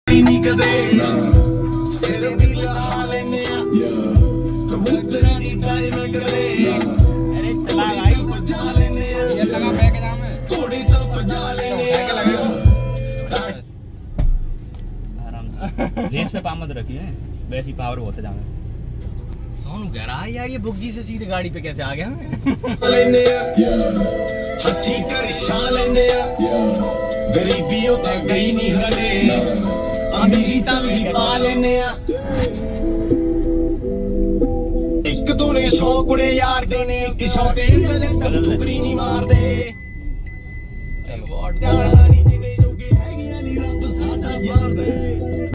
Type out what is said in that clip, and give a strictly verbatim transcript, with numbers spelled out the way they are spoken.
नहीं कदे सिर भी लहा लेने कबूतर नी टाइम करे अरे चला भाई बजा लेने ये लगा बैग जाम है थोड़ी तो बजा लेने आराम से रेस पे पामत रखी है वैसी पावर होते जावे सोनू कह रहा है यार ये बुग्गी से सीधे गाड़ी पे कैसे आ गया लेने हथी कर शा लेने गरीबियों तक गई नहीं हले अमीरी तभी पा लेने एक तो ने सौ कुड़े यार देने कि सौ के ठुकरी नहीं मार दे वोट जाना नहीं जिने जोगे है नहीं रब साडा मार दे